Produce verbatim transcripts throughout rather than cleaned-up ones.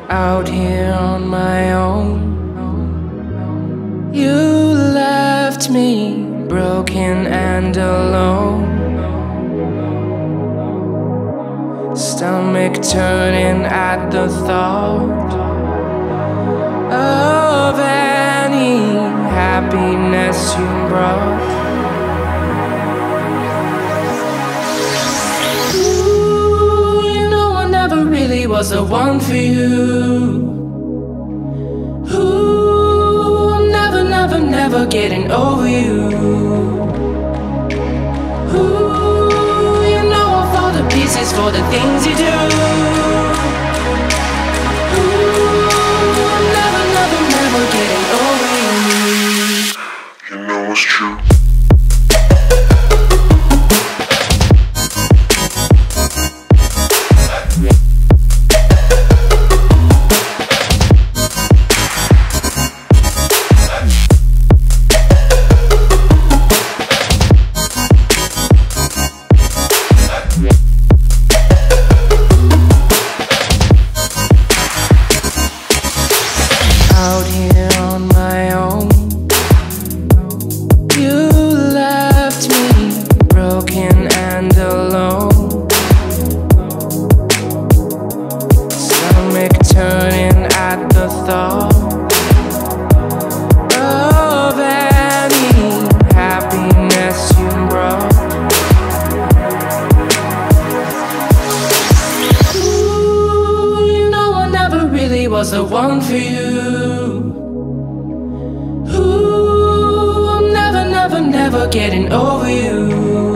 out here on my own. You left me broken and alone, stomach turning at the thought of any happiness you brought. Ooh, you know I never really was the one for you. Ooh, I'm never, never, never getting over you. Ooh, you know I fall to pieces for the things you do. Ooh, I'm never, never, never getting over you. You know it's true. Out here on my own, you left me broken and alone, stomach turning at the thought of any happiness you brought. Ooh, you know I never really was the one for you. Ooh, I'm never, never, never getting over you.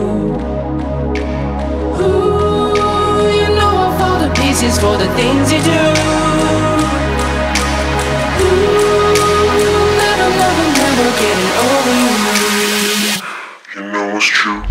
Ooh, you know I fall to pieces for the things you do. Ooh, I'm never, never, never getting over you. You know it's true.